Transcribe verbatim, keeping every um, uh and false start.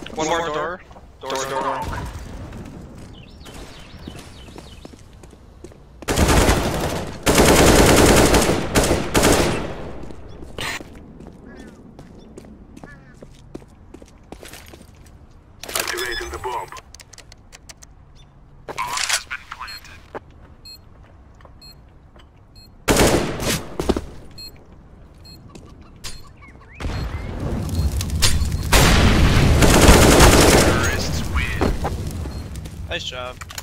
One more door. Door, door, door. door. Activating the bomb. Bomb has been planted. Terrorists win. Nice job.